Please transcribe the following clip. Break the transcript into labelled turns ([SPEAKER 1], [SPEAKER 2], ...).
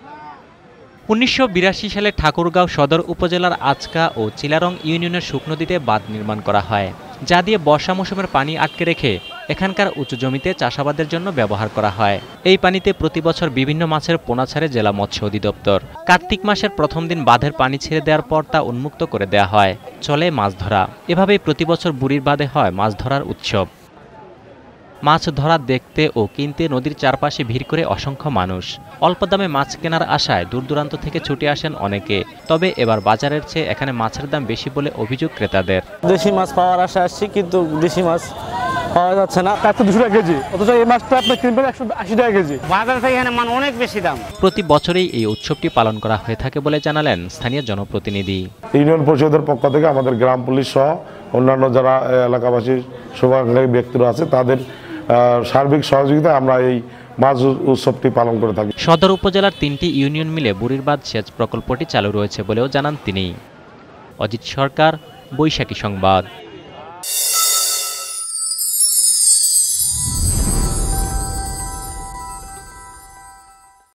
[SPEAKER 1] 1982 সালে ঠাকুরগাঁও সদর উপজেলার আচকা ও চিলারং ইউনিয়নের শুকনদীতে বাঁধ নির্মাণ করা হয়, যা দিয়ে বর্ষা মৌসুমের পানি আটকে রেখে এখানকার উঁচু জমিতে চাষাবাদের জন্য ব্যবহার করা হয়। এই পানিতে প্রতি বছর বিভিন্ন মাছের পোনা ছাড়ে জেলা মৎস্য অধিদপ্তর। কার্তিক মাসের প্রথম দিন বাঁধের পানি ছেড়ে দেওয়ার পর তা উন্মুক্ত করে দেওয়া হয়। চলে মাছ ধরা। এভাবেই প্রতি বছর বুড়ির বাঁধে হয় মাছ ধরার উৎসব। মাছ ধরা দেখতে ও কিনতে নদীর চারপাশে ভিড় করে অসংখ্য মানুষ। অল্প দামে মাছ কেনার আশায় দূর দূরান্ত থেকে ছুটে আসেন অনেকে। তবে এবার বাজারের চেয়ে এখানে মাছের দাম বেশি বলে অভিযোগ ক্রেতাদের।
[SPEAKER 2] দেশি মাছ পাওয়ার আশায় আসছি, কিন্তু দেশি মাছ পাওয়া যাচ্ছে না। 200 টাকা কেজি, অথচ এই মাছটা আপনি কিনবেন 180 টাকা কেজি। বাজার থেকে এখানে মান অনেক বেশি দাম। প্রতি
[SPEAKER 1] বছরই এই উৎসবটি পালন করা হয়ে থাকে বলে জানালেন স্থানীয় জনপ্রতিনিধি।
[SPEAKER 3] ইউনিয়ন পরিষদের পক্ষ থেকে আমাদের গ্রাম পুলিশ সহ অন্যান্য যারা এলাকাবাসী শুভাকাঙ্ক্ষী ব্যক্তিরা আছে তাদের সার্বিক সহযোগিতায় আমরা এই মাছ উৎসবটি পালন করে থাকি।
[SPEAKER 1] সদর উপজেলার 3টি ইউনিয়ন মিলে বুড়ির বাঁধ সেচ প্রকল্পটি চালু রয়েছে বলেও জানান তিনি। অজিত সরকার, বৈশাখী সংবাদ।